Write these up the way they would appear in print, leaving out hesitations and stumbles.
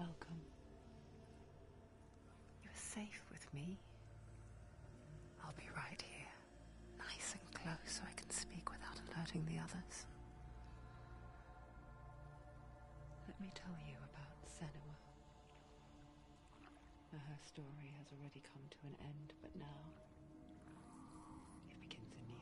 Welcome. You're safe with me. I'll be right here, nice and close so I can speak without alerting the others. Let me tell you about Senua. Her story has already come to an end, but now it begins anew.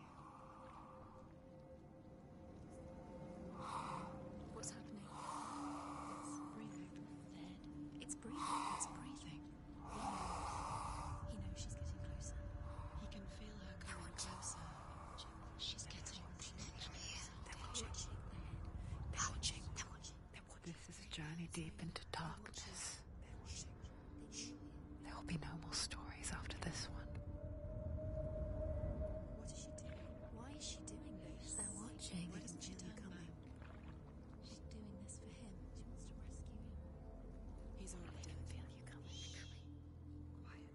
What's happening? It's breathing. Dead. It's breathing. It's breathing. He knows she's getting closer. He can feel her coming closer. She's getting closer. They're watching. They're watching. They're watching. They're watching. This is a journey deep into darkness. They're watching. There will be no more stories after this one. What is she doing? Why is she doing this? They're watching. Why doesn't she turn back? She's doing this for him. She wants to rescue him. He's already dead. I feel you coming. Quiet.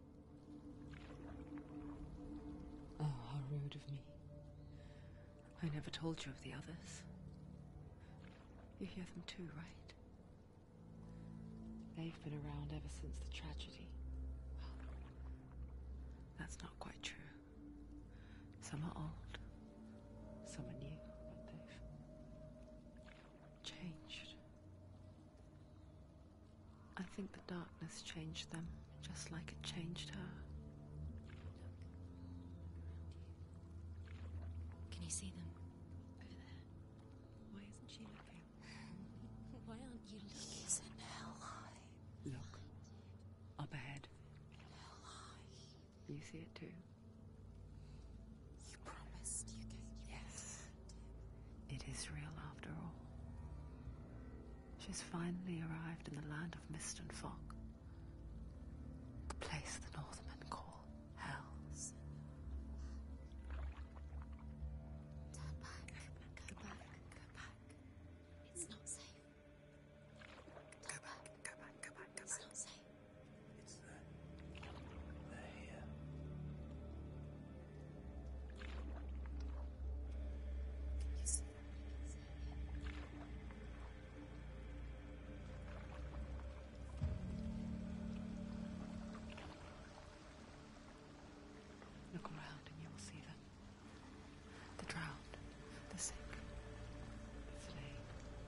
Oh, how rude of me. I never told you of the others. You hear them too, right? They've been around ever since the tragedy. Well, that's not quite true. Some are old, some are new, but they've changed. I think the darkness changed them, just like it changed her. Can you see them? Over there. Why isn't she looking? Why aren't you looking? He's in hell high. Look, up ahead. Hell high. You see it too? You promised you gave you. Yes. It is real after all. She's finally arrived in the land of mist and fog. The place the Northmen call hell. Turn back. Go back. Go back. It's not safe. Go back, go back, go back, go It's back. not safe. It's there. They're here. You see them? Look around and you will see them. The drowned, the sick, the slain.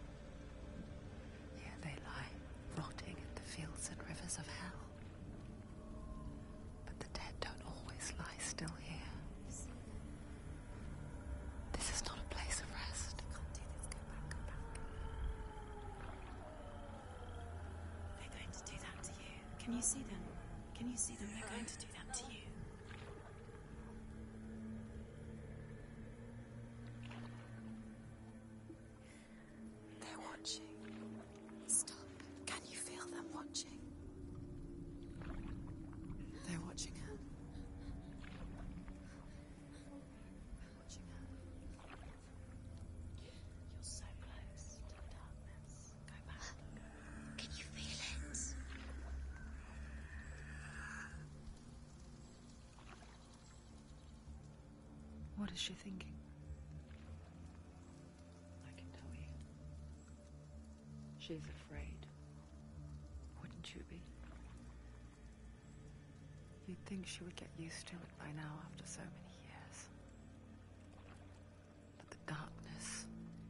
Here they lie, rotting in the fields and rivers of hell. But the dead don't always lie still here. This is not a place of rest. Can't do this. Go back. Go back. They're going to do that to you. Can you see them? Can you see them? They're going to do that to you. They're watching. Stop. Can you feel them watching? They're watching her. They're watching her. You're so close to the darkness. Go back. Can you feel it? What is she thinking? I can tell you. She's afraid. Wouldn't you be? You'd think she would get used to it by now after so many years. But the darkness,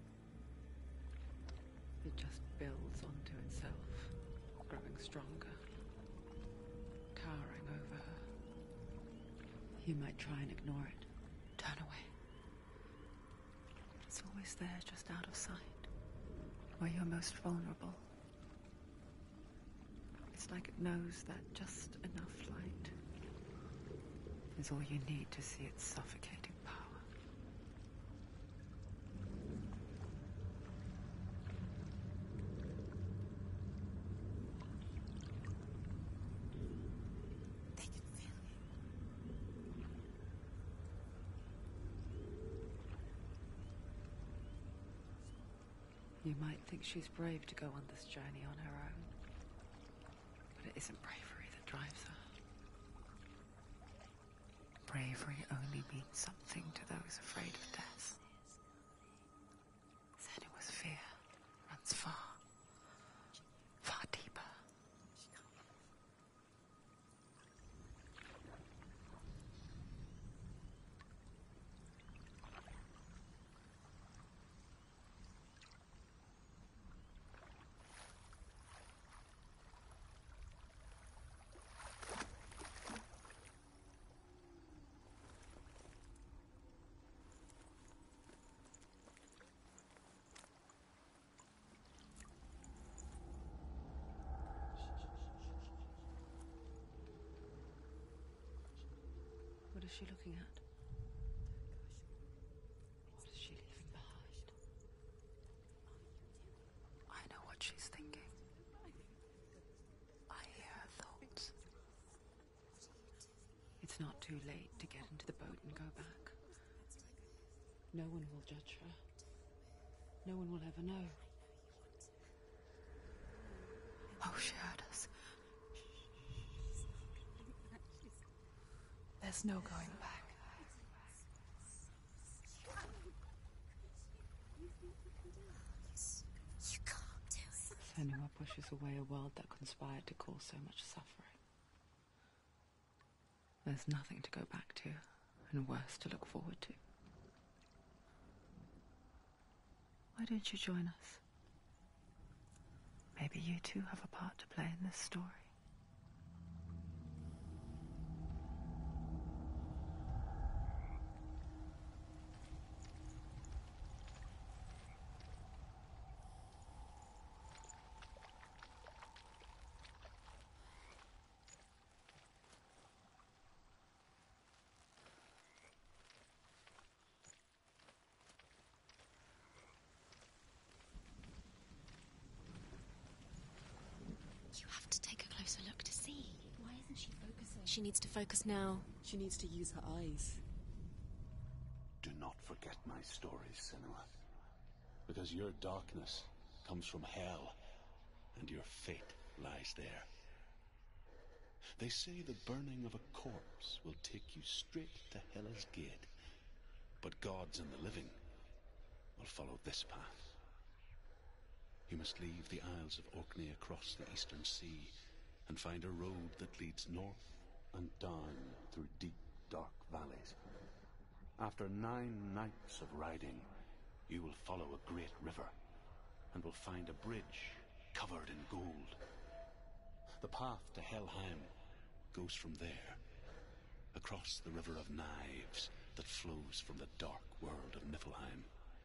it just builds onto itself, growing stronger, towering over her. You might try and ignore it, turn away. It's always there, just out of sight, where you're most vulnerable. It's like it knows that just enough light is all you need to see its suffocating power. They can feel You might think she's brave to go on this journey on her own, but it isn't bravery that drives her. Bravery only means something to those afraid of death. Senua's fear runs far, far deeper is she looking at? What is she leaving behind? I know what she's thinking. I hear her thoughts. It's not too late to get into the boat and go back. No one will judge her. No one will ever know. Oh, she heard us. There's no going back. You can't do it. Senua pushes away a world that conspired to cause so much suffering. There's nothing to go back to, and worse to look forward to. Why don't you join us? Maybe you too have a part to play in this story. You have to take a closer look to see. Why isn't she focusing? She needs to focus now. She needs to use her eyes. Do not forget my stories, Senua. Because your darkness comes from hell, and your fate lies there. They say the burning of a corpse will take you straight to Hela's gate, but gods and the living will follow this path. You must leave the Isles of Orkney across the eastern sea and find a road that leads north and down through deep, dark valleys. After 9 nights of riding, you will follow a great river and will find a bridge covered in gold. The path to Helheim goes from there, across the River of Knives that flows from the dark world of Niflheim.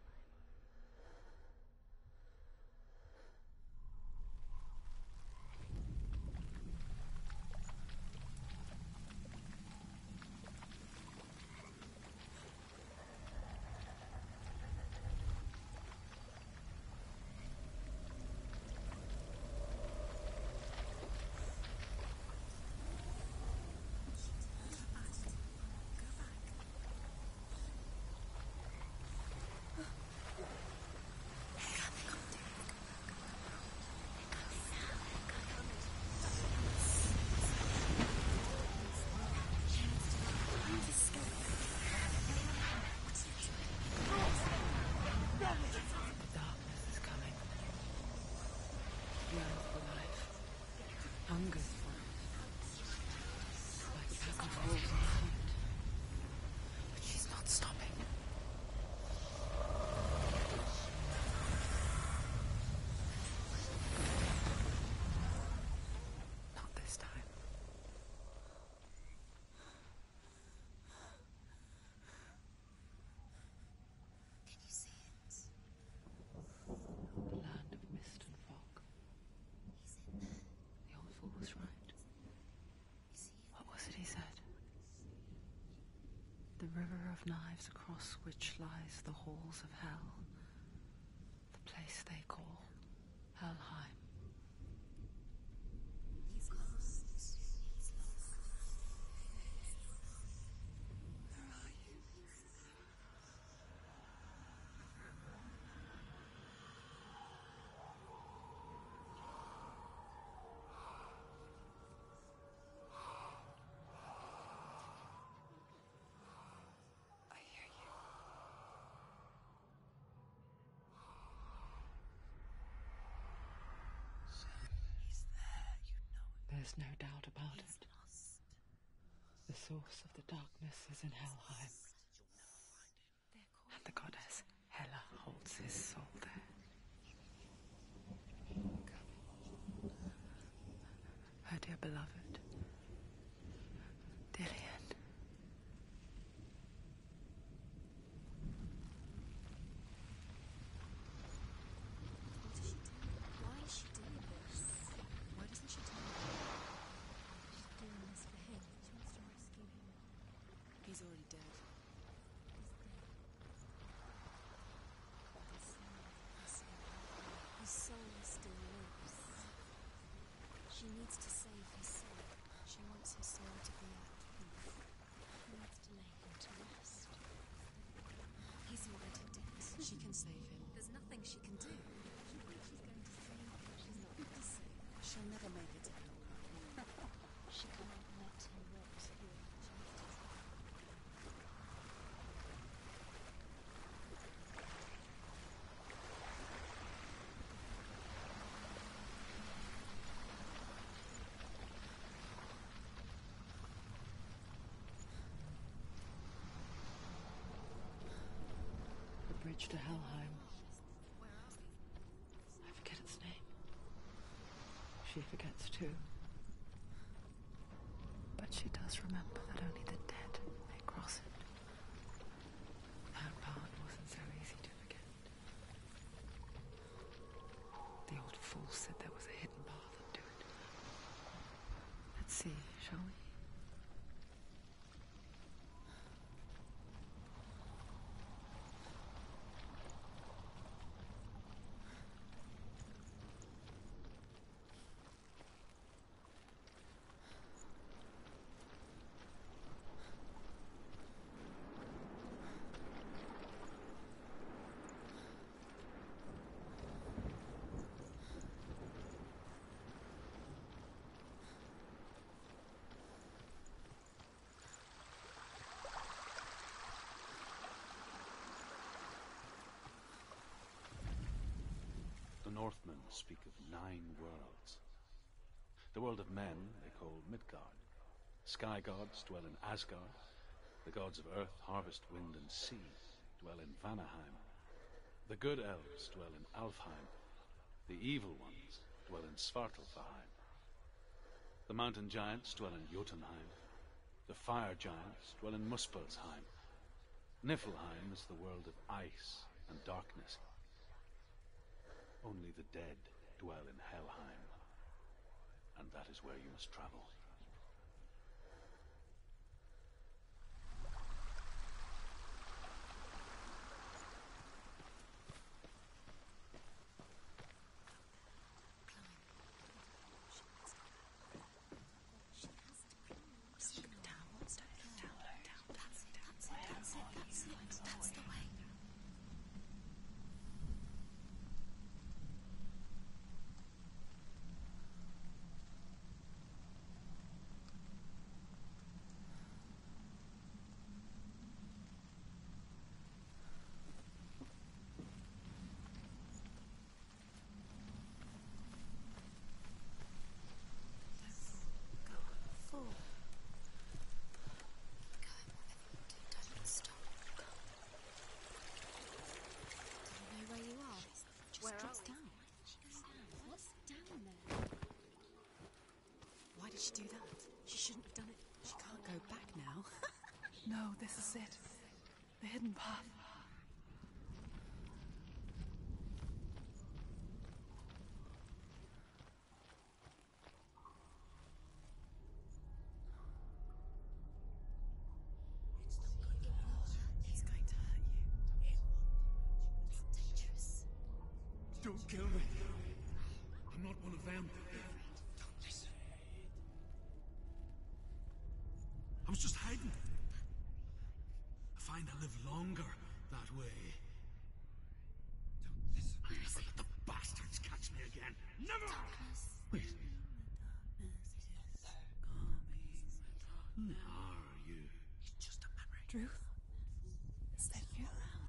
The darkness is coming. Yearns for life. Hungers for it. Like black holes in the heart. But she's not stopping. Not this time. Can you see it? The land of mist and fog. He's in there. The old fool was right. You see it? What was it he said? The river of knives across which lies the halls of hell. The place they call Helheim. He's lost. He's lost. Where are you? I hear you. He's there, you know it. There's no doubt about He's it. lost. The source of the darkness is in Helheim, They're calling. and the goddess Hela holds his soul there. Her dear beloved, Dillian. What is she doing? Why is she doing this? Why doesn't she tell me? She's doing this for him. She wants to rescue him. He's She needs to save his soul. She wants his soul to be at peace. He needs to lay him to rest. He's already dead. She can save him. There's nothing she can do. She thinks she's going to save him. She's not going to save him. She'll never make it to Hellcroft. She can't let him rot here. The bridge to Helheim. I forget its name. She forgets too. But she does remember that only the dead may cross it. That part wasn't so easy to forget. The old fool said there was a hidden path up to it. Let's see, shall we? The Northmen speak of 9 worlds. The world of men they call Midgard. Sky gods dwell in Asgard. The gods of earth, harvest, wind, and sea dwell in Vanaheim. The good elves dwell in Alfheim. The evil ones dwell in Svartalfheim. The mountain giants dwell in Jotunheim. The fire giants dwell in Muspelheim. Niflheim is the world of ice and darkness. Only the dead dwell in Helheim, and that is where you must travel. That's the way. Why did she do that? She shouldn't have done it. She can't go back now. No, this is it. The hidden path. He's going to hurt you. It's dangerous. Don't kill me. I'm not one of them. I was just hiding. I find I live longer that way. Don't listen. Let the bastards catch me again. Never! Wait. Who are you? It's just a memory. Druth? Is that you?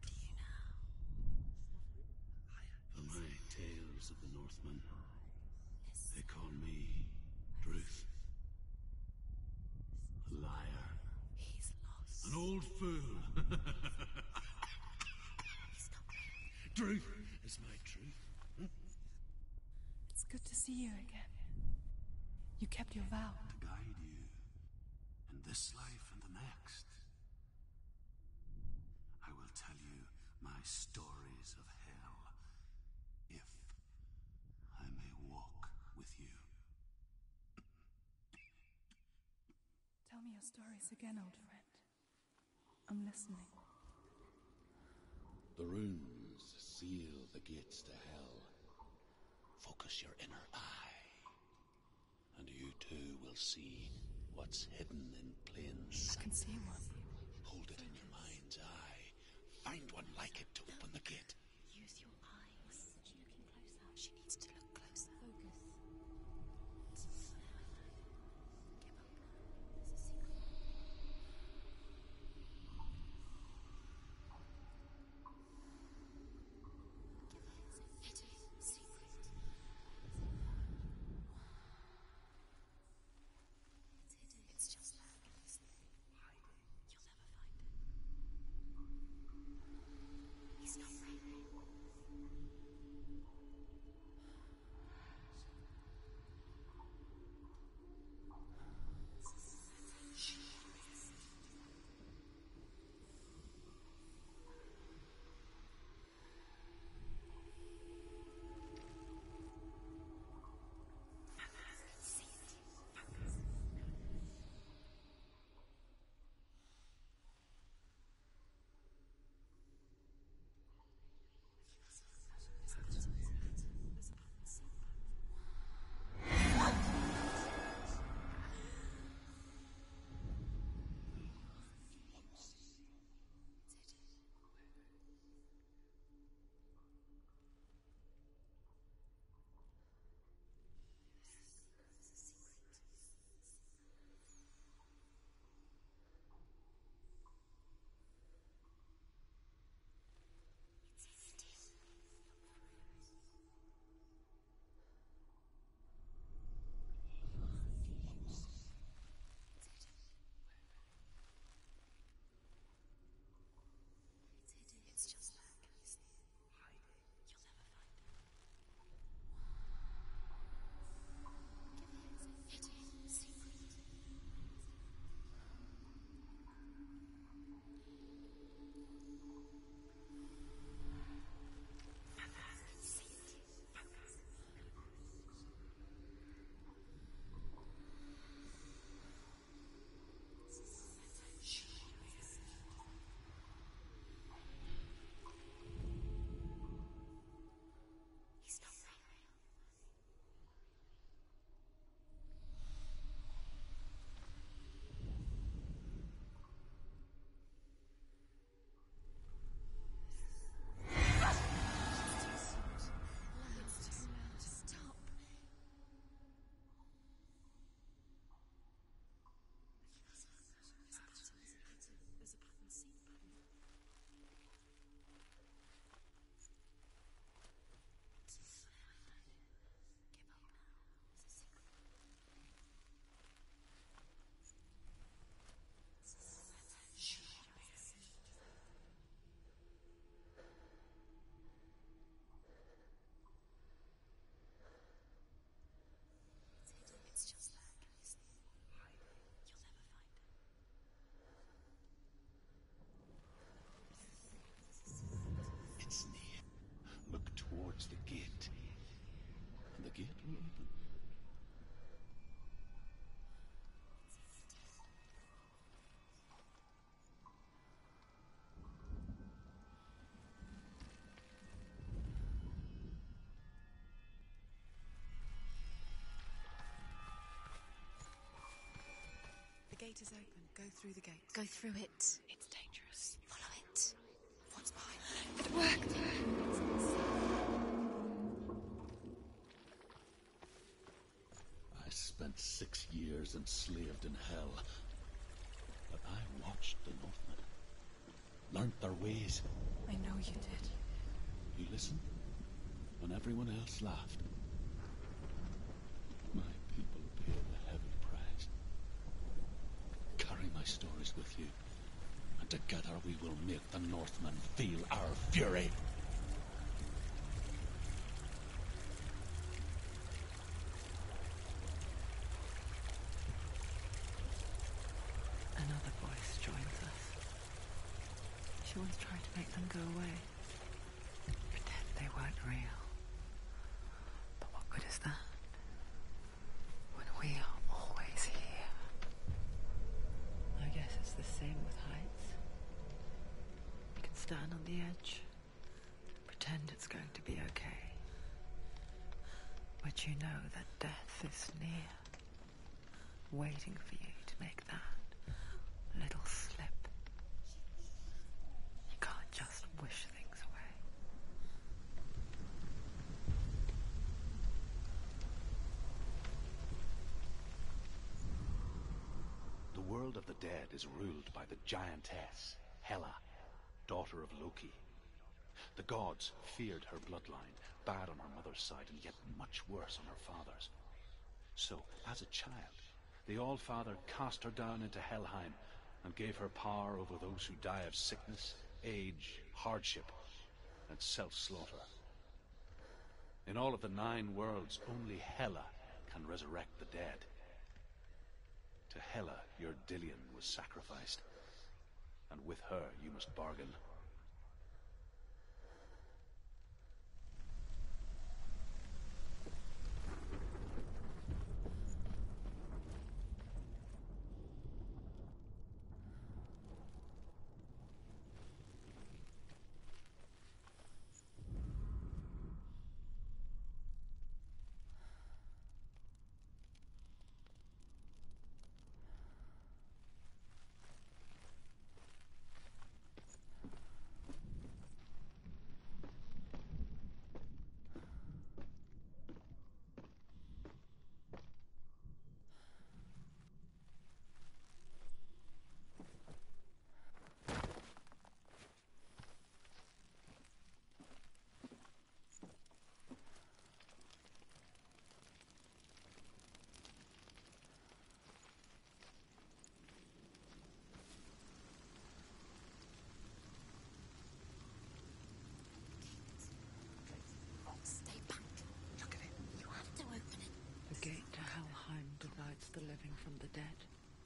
For my tales of the Northmen, they call me Druth. A liar. He's lost. An old fool. He's not real. Truth is my truth. It's good to see you again. You kept your vow. To guide you in this life and the next. I will tell you my stories of hell, if I may walk with you. Tell me your stories again, old friend. I'm listening. The runes seal the gates to hell. Focus your inner eye, see what's hidden in plain sight. I can see one. Hold it in your mind's eye. Find one like it to open the gate. Use your eyes. She's looking closer. She needs to look closer. Focus. Give up. There's a secret. Give it. Hidden secret. It's hidden. It's just there. You'll never find it. He's not real. It's just there. Can you see it? You'll never find it. Give it. Hidden secret. He's not real. Stop. There's a pattern. See the pattern. Give up now. There's a secret. It's hidden. It's just there. Can you see it? You'll never find it. It's near. Look towards the gate. And the gate will open. The gate is open. Go through the gate. Go through it. It's dangerous. Follow it. What's behind it? It worked. I spent 6 years enslaved in hell. But I watched the Northmen. Learnt their ways. I know you did. You listened when everyone else laughed. My people paid a heavy price. Carry my stories with you, and together we will make the Northmen feel our fury. Another voice joins us. She once tried to make them go away. Pretend they weren't real. But what good is that? When we are always here. I guess it's the same with heights. You can stand on the edge, pretend it's going to be okay. But you know that death is near. waiting for you to make that little slip. You can't just wish things away. The world of the dead is ruled by the giantess, Hela, daughter of Loki. The gods feared her bloodline, bad on her mother's side and yet much worse on her father's. So, as a child, the All-Father cast her down into Helheim and gave her power over those who die of sickness, age, hardship, and self-slaughter. In all of the 9 worlds, only Hela can resurrect the dead. To Hela, your Dillion was sacrificed, and with her you must bargain. Stay back. Look at it. You have to open it. The gate to Helheim divides the living from the dead.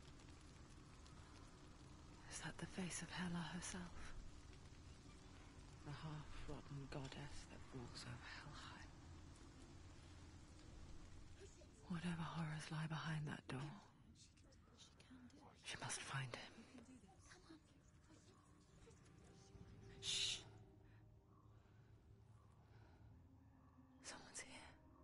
Is that the face of Hela herself? The half-rotten goddess that walks over Helheim. Whatever horrors lie behind that door, she must find him. Shh. Someone's here.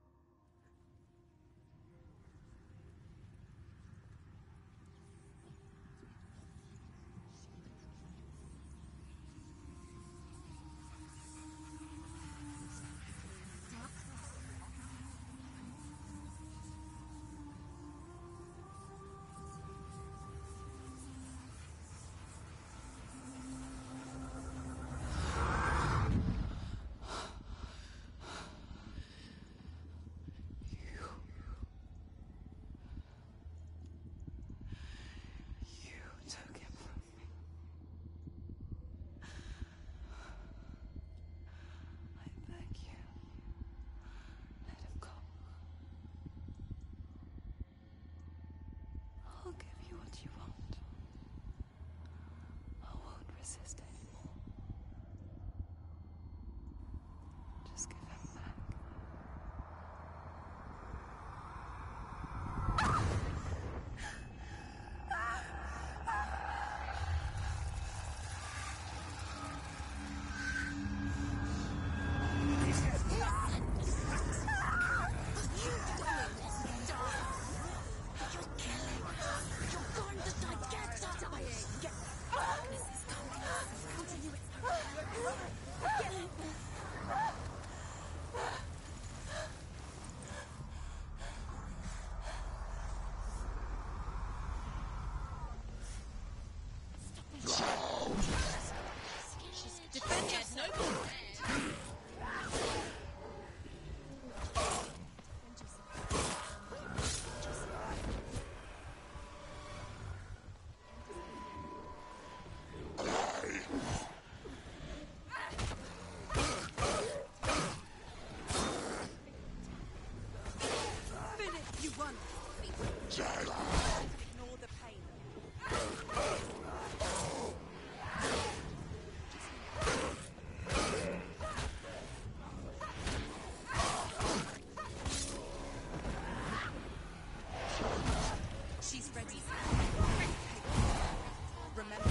Took him from me. I beg you, let him go. I'll give you what you want. I won't resist anymore. Just give him back. Defend us, noble. You won. Ignore the pain. She's ready. Remember.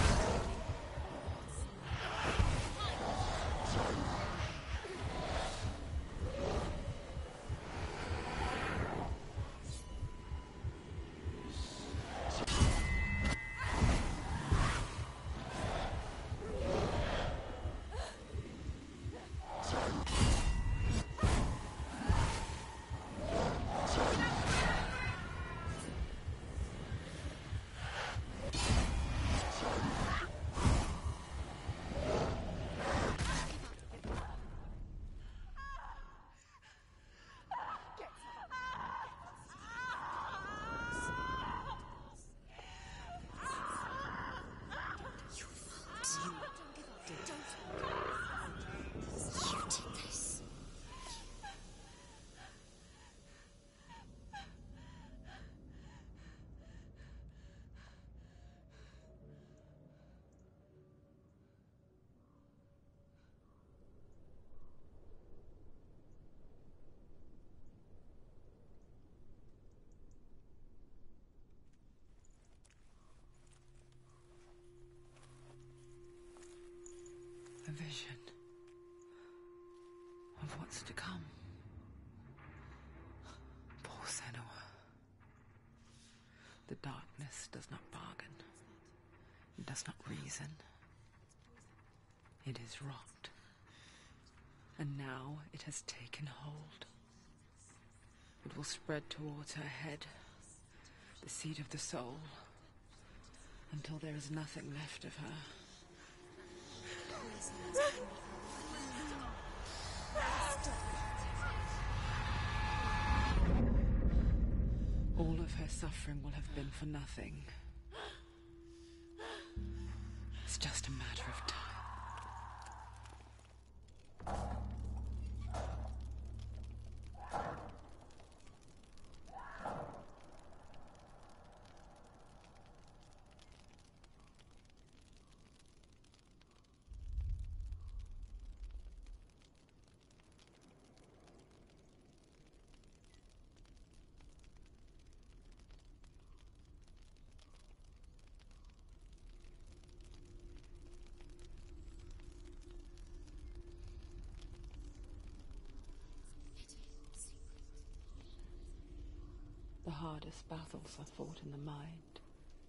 vision of what's to come. Poor Senua. The darkness does not bargain. It does not reason. It is rot. And now it has taken hold. It will spread towards her head, the seat of the soul, until there is nothing left of her. All of her suffering will have been for nothing. It's just a matter of time. The hardest battles are fought in the mind.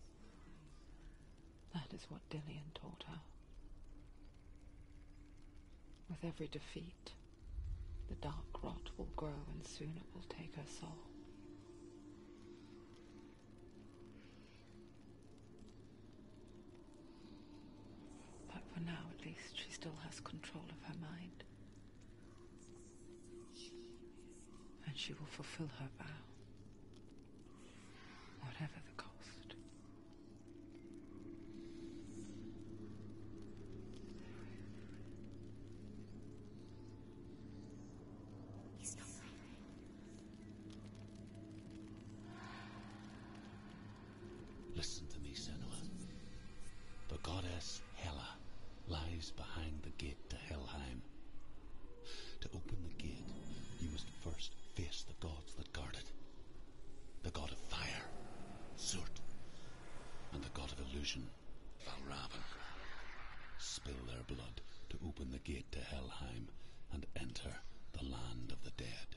That is what Dillian taught her. With every defeat, the dark rot will grow and soon it will take her soul. But for now, at least, she still has control of her mind. And she will fulfill her vow. Whatever the cost. He's not leaving. Listen to me, Senua. The goddess Hela lies behind the gate to Helheim. To open the gate, you must first face the gods that guard it. The god of fire, Surt, and the god of illusion, Valravn. Spill their blood to open the gate to Helheim and enter the land of the dead.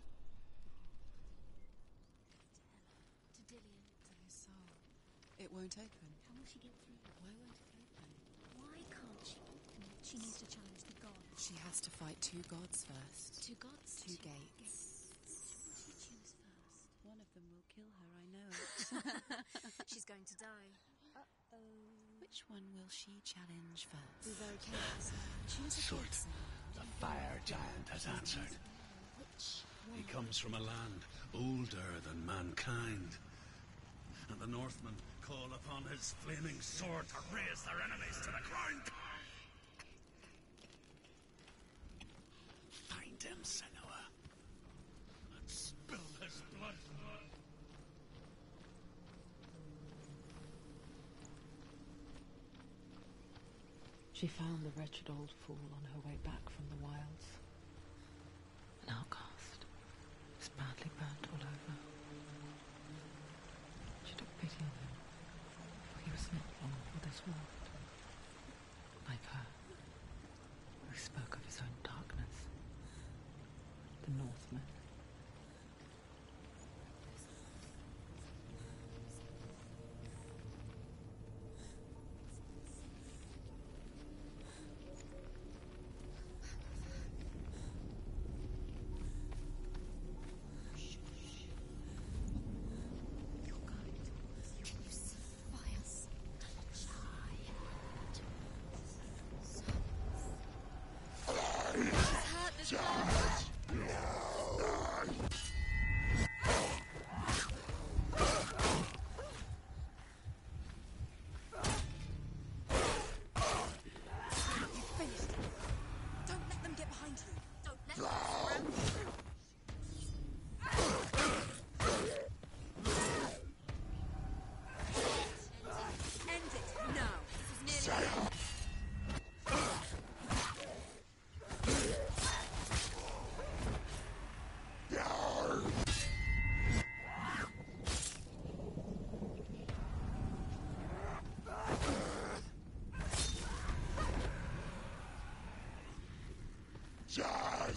To Dillian. To his soul. It won't open. How will she get through? Why won't it open? Why can't she? She needs to challenge the gods. She has to fight two gods first. Two gods? Two gates. Which will she choose first? One of them will kill her, I know it. She's going to die. Uh-oh. Which one will she challenge Be first? very careful. Choose a Surt, good sound. the fire giant, has answered. Which He one? comes from a land older than mankind. And the Northmen call upon his flaming sword to raise their enemies to the ground. Find him, Senua, and spill his blood. She found the wretched old fool on her way back from the wilds. An outcast, was badly burnt all over. She took pity on him, for he was not long for this world. Like her, who spoke of his own darkness. The Northman.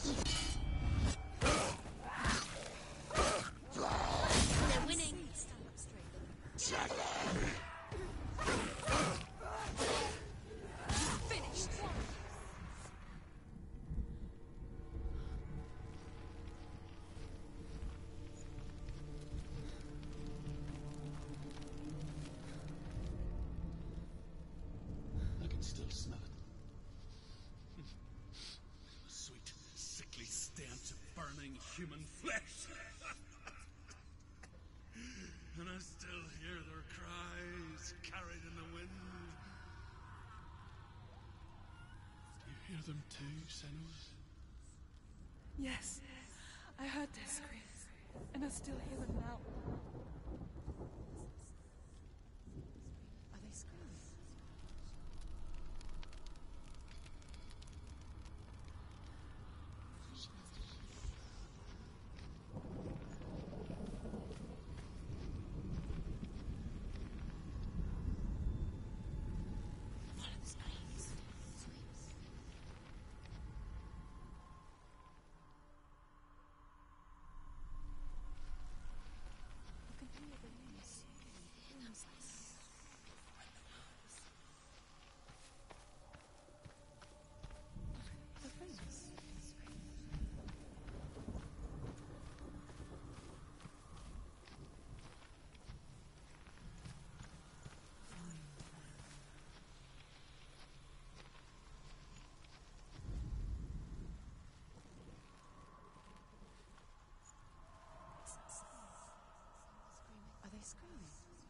They're winning. Stand up straight. Finished. I can still smell it. The sweet, sickly stench of burning human flesh. And I still hear their cries carried in the wind. Do you hear them too, Senua? Yes, I heard their screams, and I still hear them now. Are they screaming? Follow the screams. You can hear the noise. The friends. Are they screaming?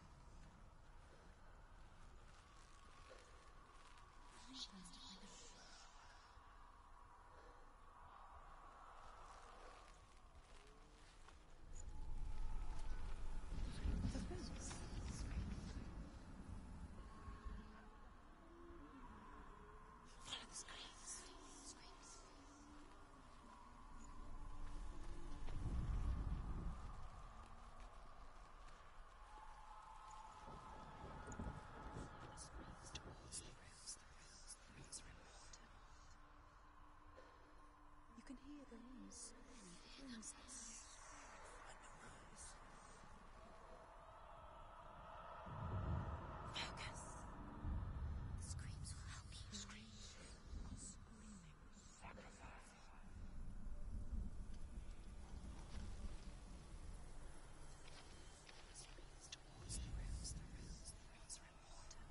The friends. Follow the screams. You can hear the rooms. Focus. The screams will help you. Screaming. Sacrifice. Screams towards the rooms. The rooms are important.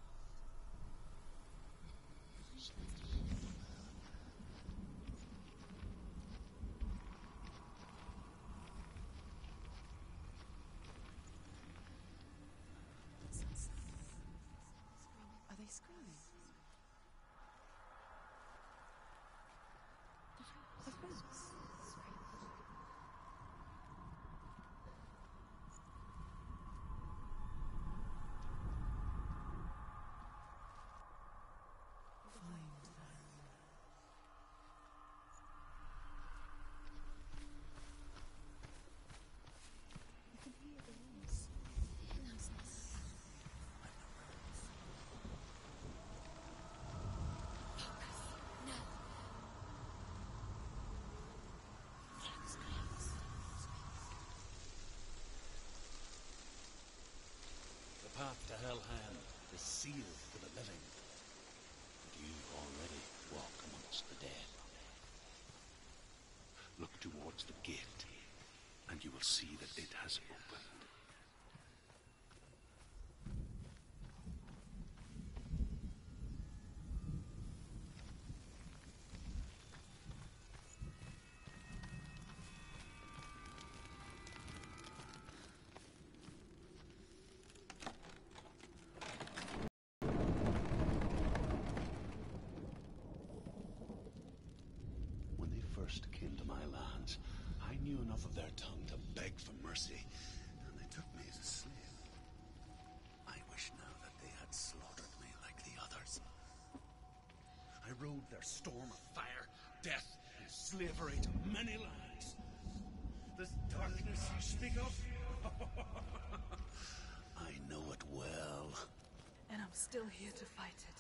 Are they screaming? The friends. You can hear the rooms. The path to Helheim is sealed for the living. But you already walk amongst the dead. Look towards the gate, and you will see that it has opened. When they first came to my lands, I knew enough of their tongue to beg for mercy, and they took me as a slave. I wish now that they had slaughtered me like the others. I rode their storm of fire, death, and slavery to many lands. This darkness you speak of? I know it well. And I'm still here to fight it.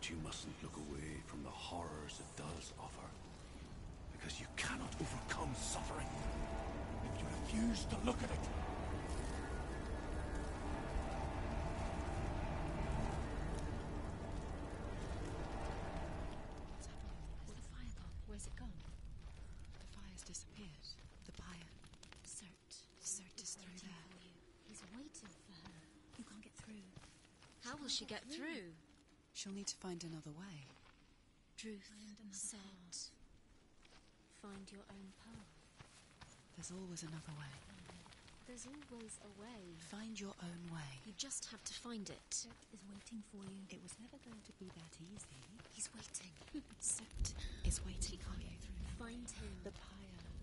But you mustn't look away from the horrors it does offer. Because you cannot overcome suffering if you refuse to look at it. What's happening? Where's the fire gone? Where's it gone? The fire's disappeared. The pyre. Cert is through waiting there. for you. He's waiting for her. You can't get through. How will she get through? She'll need to find another way. Druth said, find your own path. There's always another way. There's always a way. Find your own way. You just have to find it. Cert is waiting for you. It was never going to be that easy. He's waiting. Cert is waiting for you. Find him. The pyre.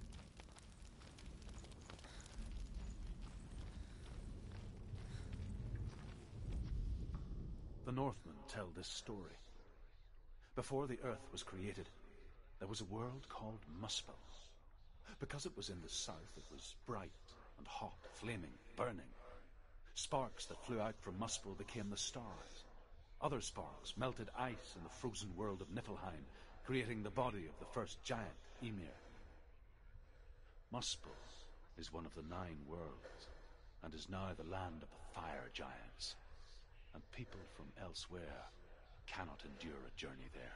The Northmen tell this story. Before the earth was created, there was a world called Muspel. Because it was in the south, it was bright and hot, flaming, burning. Sparks that flew out from Muspel became the stars. Other sparks melted ice in the frozen world of Niflheim, creating the body of the first giant, Ymir. Muspel is one of the 9 worlds, and is now the land of the fire giants. And people from elsewhere cannot endure a journey there.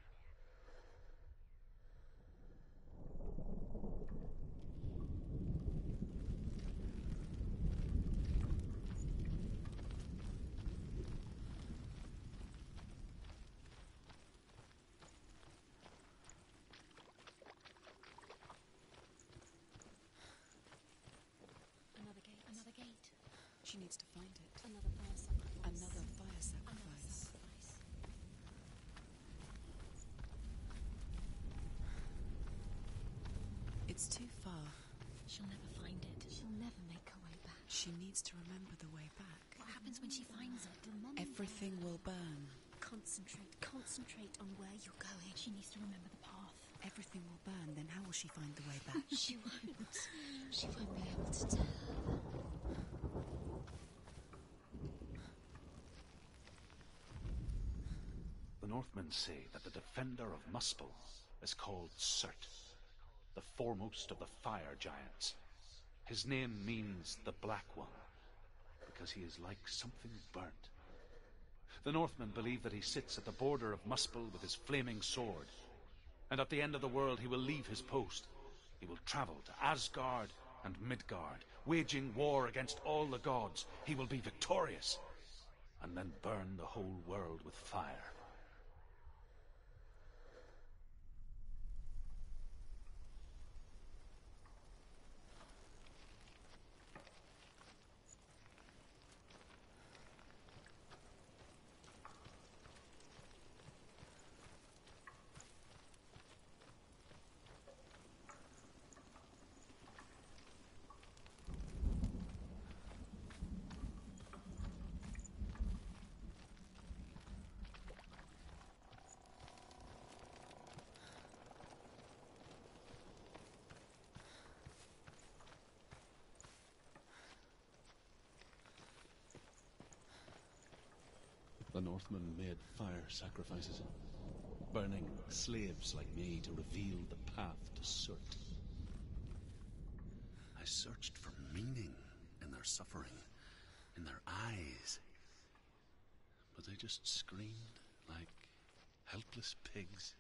Another gate. She needs to find it. Another fire sacrifice. Another fire Another sacrifice. sacrifice. It's too far. She'll never find it. She'll never make her way back. She needs to remember the way back. What happens when she finds it? Remember. Everything will burn. Concentrate on where you're going. She needs to remember the path. Everything will burn, then how will she find the way back? She won't. She won't be able to tell. The Northmen say that the defender of Muspel is called Cert, the foremost of the fire giants. His name means the Black One, because he is like something burnt. The Northmen believe that he sits at the border of Muspel with his flaming sword, and at the end of the world he will leave his post. He will travel to Asgard and Midgard, waging war against all the gods. He will be victorious, and then burn the whole world with fire. The Northmen made fire sacrifices, burning slaves like me to reveal the path to Surt. I searched for meaning in their suffering, in their eyes, but they just screamed like helpless pigs.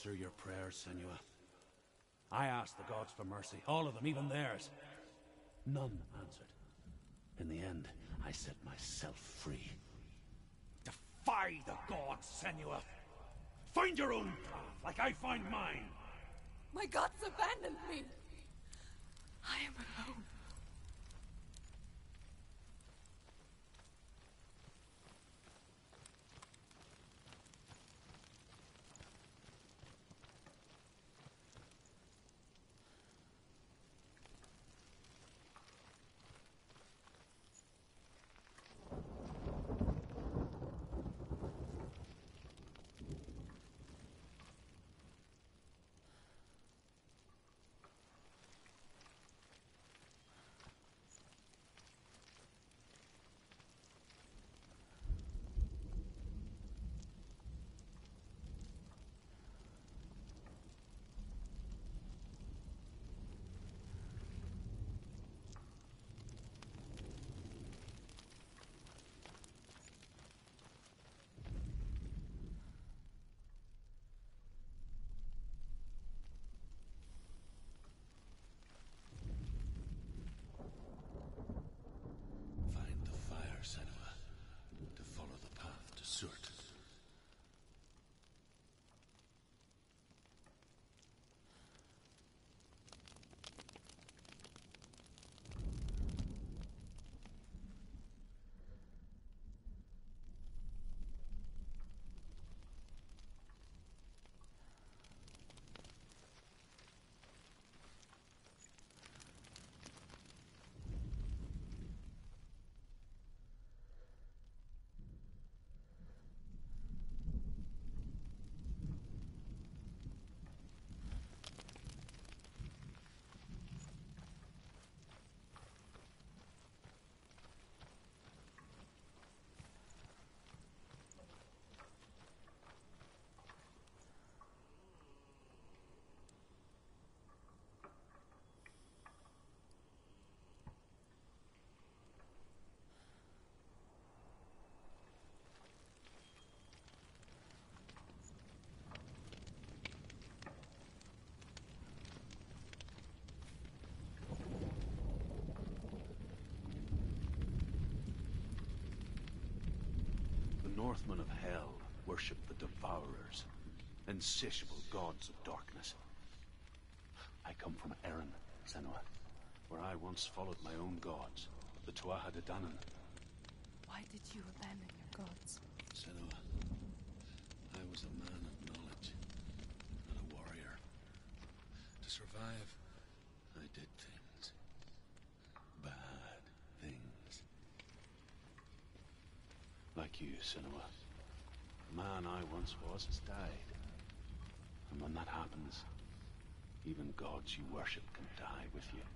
answer your prayers, Senua. I asked the gods for mercy, all of them, even theirs. None answered. In the end, I set myself free. Defy the gods, Senua! Find your own path, like I find mine! My gods abandoned me! I am alone. Find the fire, Senua, to follow the path to Surt. The Northmen of Hell worship the Devourers, insatiable gods of darkness. I come from Erin, Senua, where I once followed my own gods, the Tuatha De Danann. Why did you abandon your gods? Senua, I was a man of knowledge, not a warrior. To survive, I did things. Bad things. Like you, Senua. The man I once was has died. And when that happens, even gods you worship can die with you.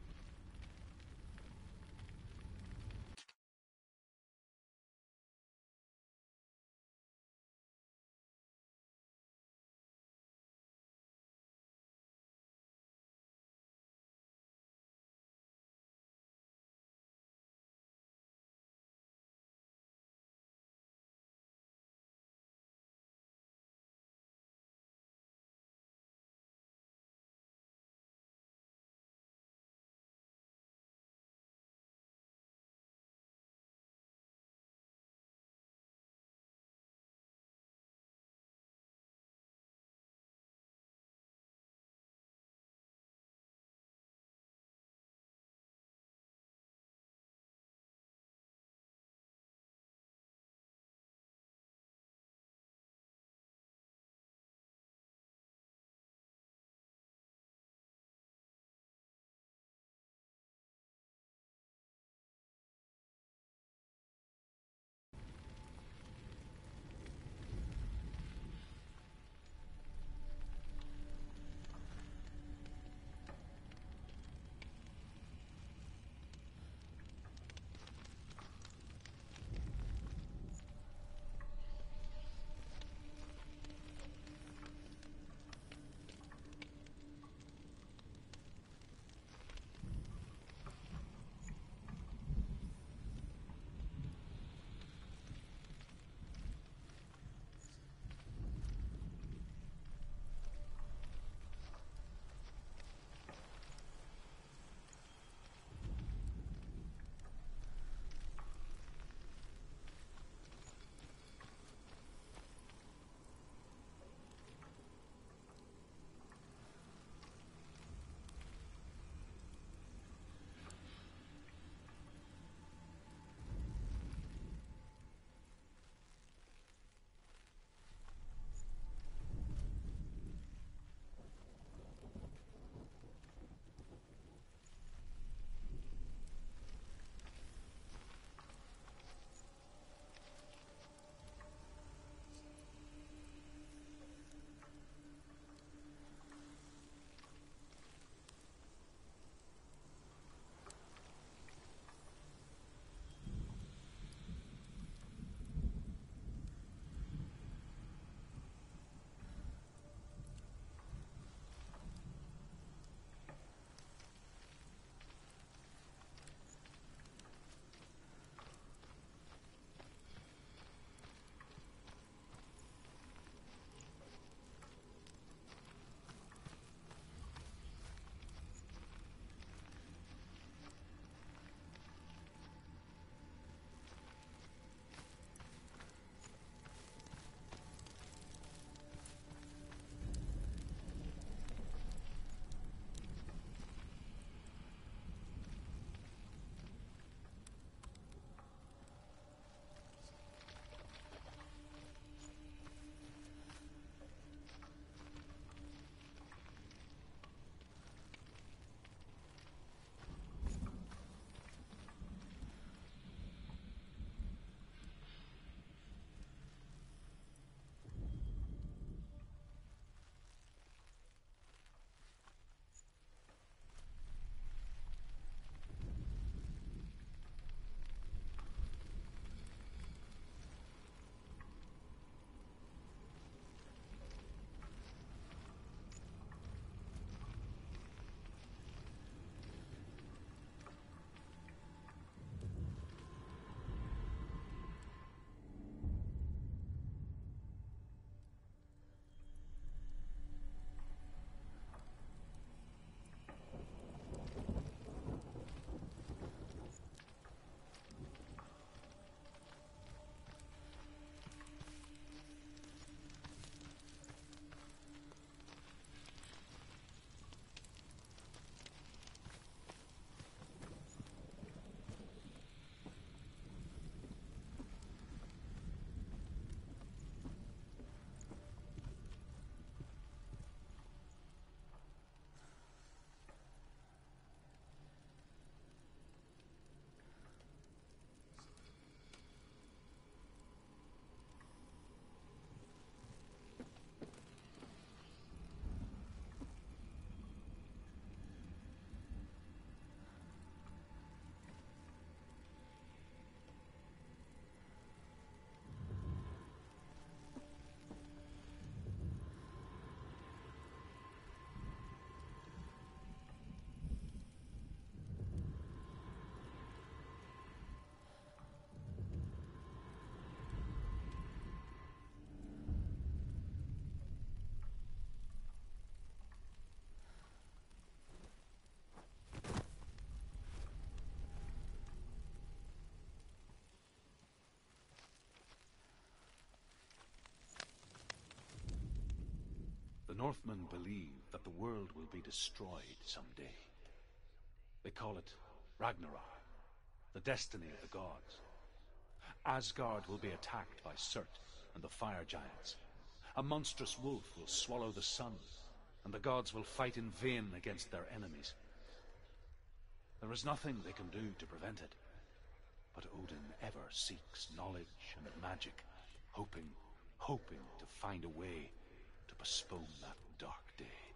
Northmen believe that the world will be destroyed someday. They call it Ragnarok, the destiny of the gods. Asgard will be attacked by Surt and the fire giants. A monstrous wolf will swallow the sun, and the gods will fight in vain against their enemies. There is nothing they can do to prevent it, but Odin ever seeks knowledge and magic, hoping to find a way to postpone that dark day.